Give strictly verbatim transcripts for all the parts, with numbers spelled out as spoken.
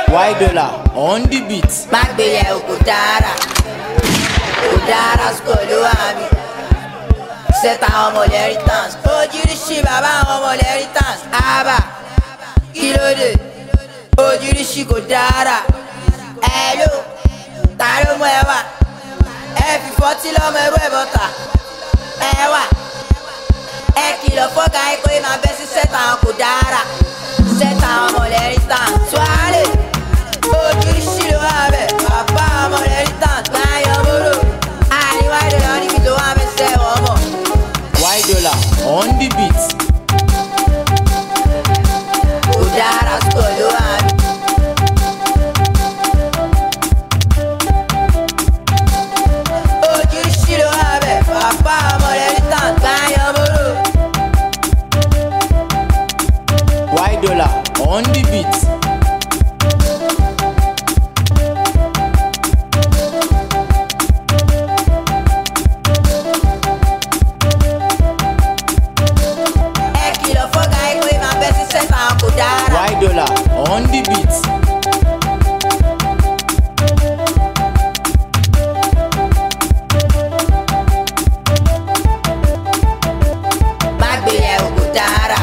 Why dollar on the beat? Magbeye Okudara, Okudara skolo ami. Seta ọmọ l'héritage, ojúrísí bàbá ọmọ l'héritage. Aba, kílódé, ojúrísí kò dára. Hello, ta ló mú ẹ wá? Ẹ fi fọ́tí lọ́mọ ẹrú ẹ̀ bọ́ta. Ẹ wá, ẹ kìlọ̀ fọ́gà ẹ kó ẹ máa bẹ́ sí sẹ́ta kò dára. Sẹ́ta ọmọ l'héritage, tuwálé. Ojúrísí ló wà bẹ̀, bàbá ọmọ l'héritage, báyọ̀ mọ́rò. Àríwá ìdọ̀lọ́ níbi tó wà bẹ́ sẹ́ wọ́n mọ̀. Why dollar on the beat? Okudara skolo ami. Ojúrísí ló wà bẹ̀, bàbá ọmọ l'héritage, báyọ̀ mọ́rò. Why dollar on the beat? Why dollar on the beat? Magbeye Okudara.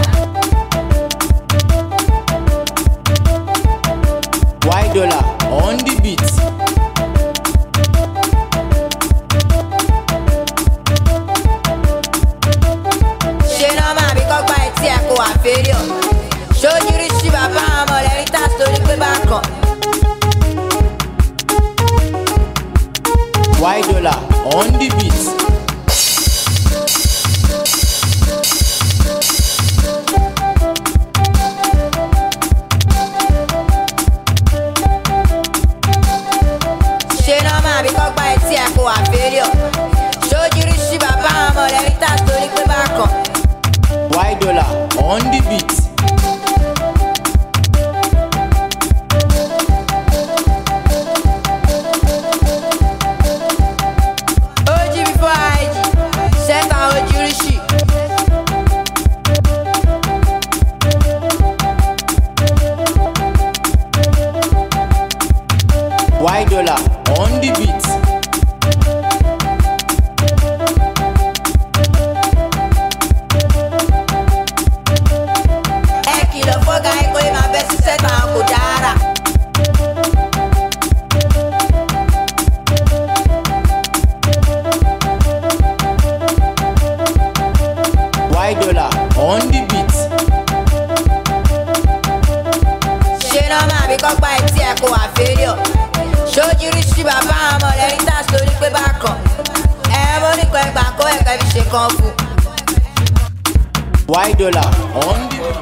Why dollar on the beat? Ṣé nọ́mà bí kọ́gbà etí ẹ̀ kó wà fẹ́rẹ̀ ọ̀? Ṣojúrísí bàbá ọmọ l'héritage torí pé bá kàn. Why dollar on the beat? Ṣé nọ́mà bí kọ́gbà etí ẹ̀ kó wà fẹ́rẹ̀ ọ̀? Ṣojúrísí bàbá ọmọ l'héritage torí pé bá kàn. Why dollar on the beat? Oji before I G, sẹ́ta ojúrísí. Why dollar on the beat? Ẹ kìlọ̀ fọ́gà ẹ kó ẹ máa bẹ́ sí sẹ́ta kò dára. Why dollar on the beat? Ṣé nọ́mà bí kọ́gbà etí ẹ̀ kó wà fẹ́rẹ̀ ọ̀? Ṣojúrísí bàbá ọmọ l'héritage torí pé bá kàn. Ẹ mọ́ nípa ẹgbàá kó ẹ̀ka fi ṣe kan fún. Why dollar on the beat?